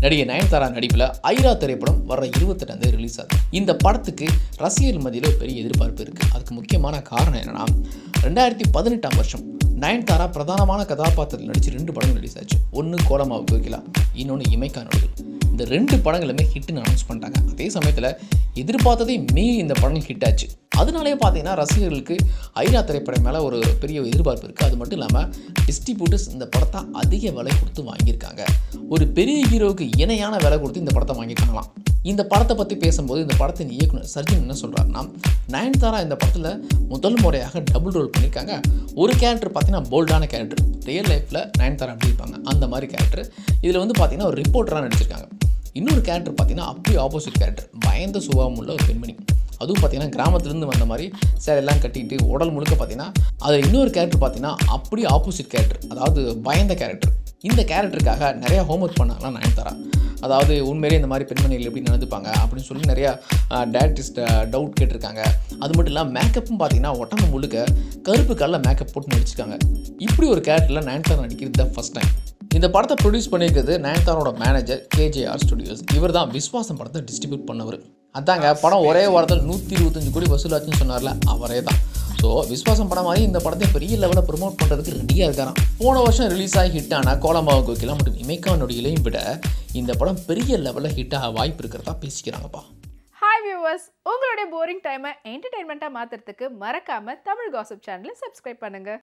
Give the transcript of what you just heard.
நடிகை நயன்தாரா நடிப்பில் ஐரா திரைப்படம் வர 28ஆம் தேதி ரிலீஸ் ஆகுது. இந்த படத்துக்கு ரசிகர்கள் மத்தியில் ஒரு பெரிய எதிர்பார்ப்பு இருக்குது. அதுக்கு முக்கியமான காரணம் என்னன்னா 2018ஆம் வருஷம் நயன்தாரா பிரதானமான கதாபாத்திரத்தில் நடித்து 2 படங்கள் ரிலீஸ் ஆச்சு. ஒன்று கோலமாவு கோகிலா, இன்னொன்று இமைக்கா நொடிகள். இந்த 2 படங்களுமே ஹிட்னு அனௌன்ஸ் பண்ணிட்டாங்க. அதே சமயத்தில் எதிர்பார்த்ததே மீறி இந்த படங்கள் ஹிட் ஆச்சு. அதனாலே பார்த்தீங்கன்னா ரசிகர்களுக்கு ஐரா திரைப்படம் மேலே ஒரு பெரிய எதிர்பார்ப்பு இருக்குது. அது மட்டும் இல்லாமல் டிஸ்ட்ரிபியூட்டர்ஸ் இந்த படத்தை அதிக விலை கொடுத்து வாங்கியிருக்காங்க. ஒரு பெரிய ஹீரோவுக்கு இணையான விலை கொடுத்து இந்த படத்தை வாங்கியிருக்காங்களாம். இந்த படத்தை பற்றி பேசும்போது இந்த படத்தின் இயக்குனர் சர்ஜன் என்ன சொல்கிறாருன்னா, நயன்தாரா இந்த படத்தில் முதல் முறையாக டபுள் ரோல் பண்ணியிருக்காங்க. ஒரு கேரக்டர் பார்த்தீங்கன்னா போல்டான கேரக்டர், ரியல் லைஃப்பில் நயன்தாரா அப்படி இருப்பாங்க அந்த மாதிரி கேரக்டர். இதில் வந்து பார்த்தீங்கன்னா ஒரு ரிப்போர்ட்டராக நடிச்சிருக்காங்க. இன்னொரு கேரக்டர் பார்த்தீங்கன்னா அப்படியே ஆப்போசிட் கேரக்டர், பயந்த சுபாவம் உள்ள ஒரு பெண்மணி. அதுவும் பார்த்தீங்கன்னா கிராமத்துலேருந்து வந்த மாதிரி சேலையெல்லாம் கட்டிட்டு உடல் முழுக்க பார்த்தீங்கன்னா அதில் இன்னொரு கேரக்டர் பார்த்தீங்கன்னா அப்படியே ஆப்போசிட் கேரக்டர், அதாவது பயந்த கேரக்டர். இந்த கேரக்டருக்காக நிறையா ஹோம்ஒர்க் பண்ணாங்களாம் நயன்தாரா. அதாவது உண்மையிலே இந்த மாதிரி பெண்மணிகள் எப்படி நடந்துப்பாங்க அப்படின்னு சொல்லி நிறையா டேரக்டர்ஸ்ட் டவுட் கேட்டிருக்காங்க. அது மட்டும் இல்லாமல் மேக்கப்பும் பார்த்தீங்கன்னா உடம்பு முழுக்க கருப்பு கல்ல மேக்கப் போட்டு நடிச்சிருக்காங்க. இப்படி ஒரு கேரக்டரில் நயன்தாரா நடிக்கிறது தான் ஃபஸ்ட் டைம். இந்த படத்தை ப்ரொடியூஸ் பண்ணியிருக்கிறது நயன்தாரோட மேனேஜர் KJR ஸ்டுடியோஸ். இவர் தான் விஸ்வாசம் படத்தை டிஸ்ட்ரிபியூட் பண்ணவர். அதாங்க படம் ஒரே வாரத்தில் 125 கோடி வசூலாச்சுன்னு சொன்னார்ல, அவரே தான். ஸோ விஸ்வாசம் படம் மாதிரி இந்த படத்தை பெரிய லெவலில் ப்ரொமோட் பண்ணுறதுக்கு ரெடியாக இருக்காராம். போன வருஷம் ரிலீஸ் ஆகி ஹிட் ஆனால் கோலமாவு கோகிலா மற்றும் இமைக்கா நொடிகளையும் விட இந்த படம் பெரிய லெவலில் ஹிட் ஆக வாய்ப்பு இருக்கிறதா பேசிக்கிறாங்கப்பா. ஹாய் வியூவர்ஸ், உங்களுடைய போரிங் டைமை என்டர்டெயின்மெண்ட்டாக மாற்றுறதுக்கு மறக்காமல் தமிழ் காசிப் சேனலை சப்ஸ்கிரைப் பண்ணுங்கள்.